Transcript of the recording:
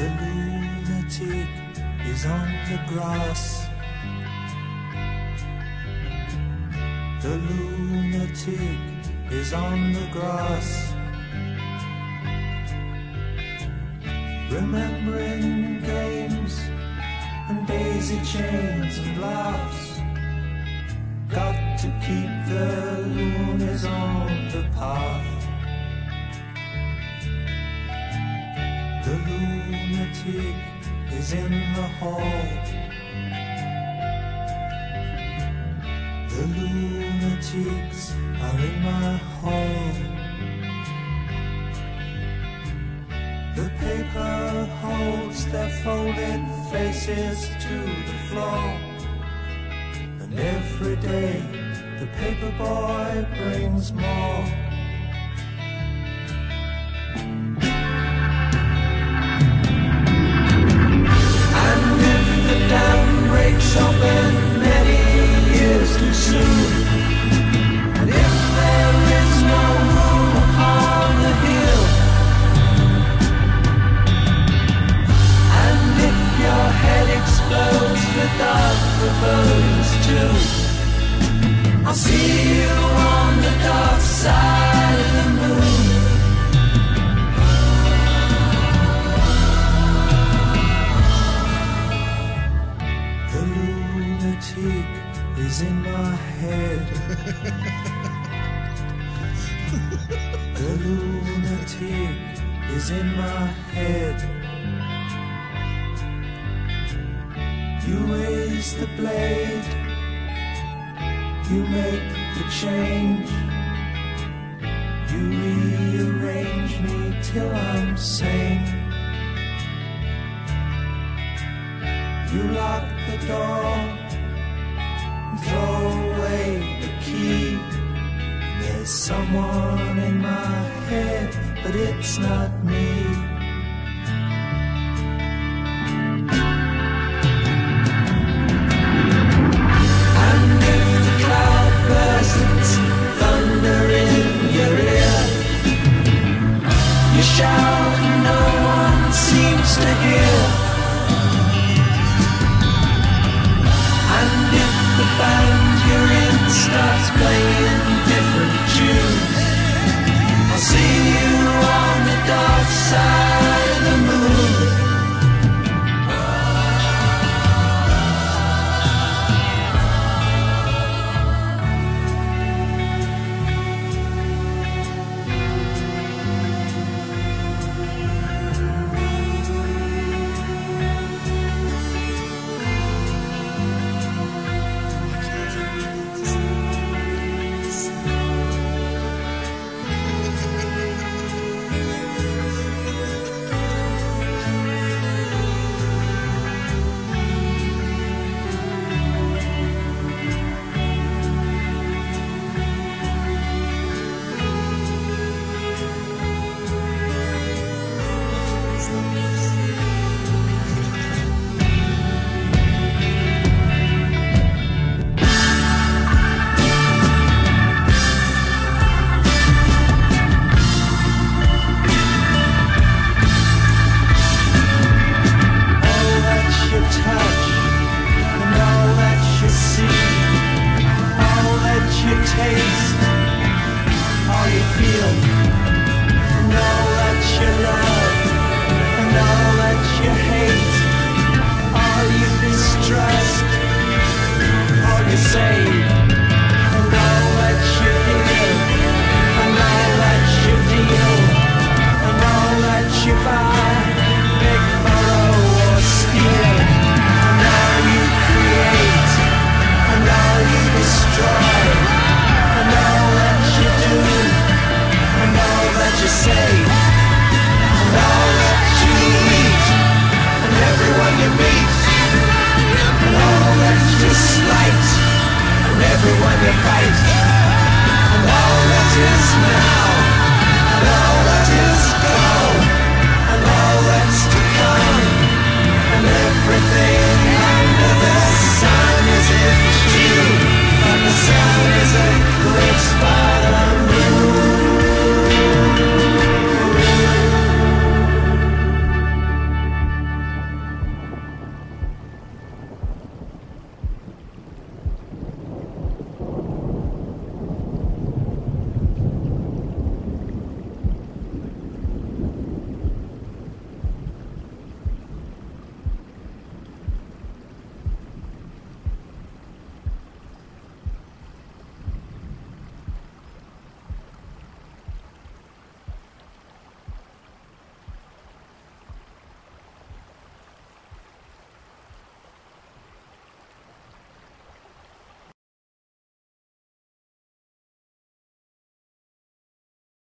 The lunatic is on the grass. The lunatic is on the grass, remembering games and daisy chains and laughs. Got to keep the loonies on the path. The lunatic is in the hall. The lunatics are in my hall. The paper holds their folded faces to the floor, and every day the paper boy brings more. And if the dam breaks open many years too soon, and if there is no room upon the hill, and if your head explodes without the bones too, I'll see you on the dark side of the moon. The lunatic is in my head. The lunatic is in my head. You raise the blade, you make the change, you rearrange me till I'm sane. You lock the door and throw away the key. There's someone in my head, but it's not me.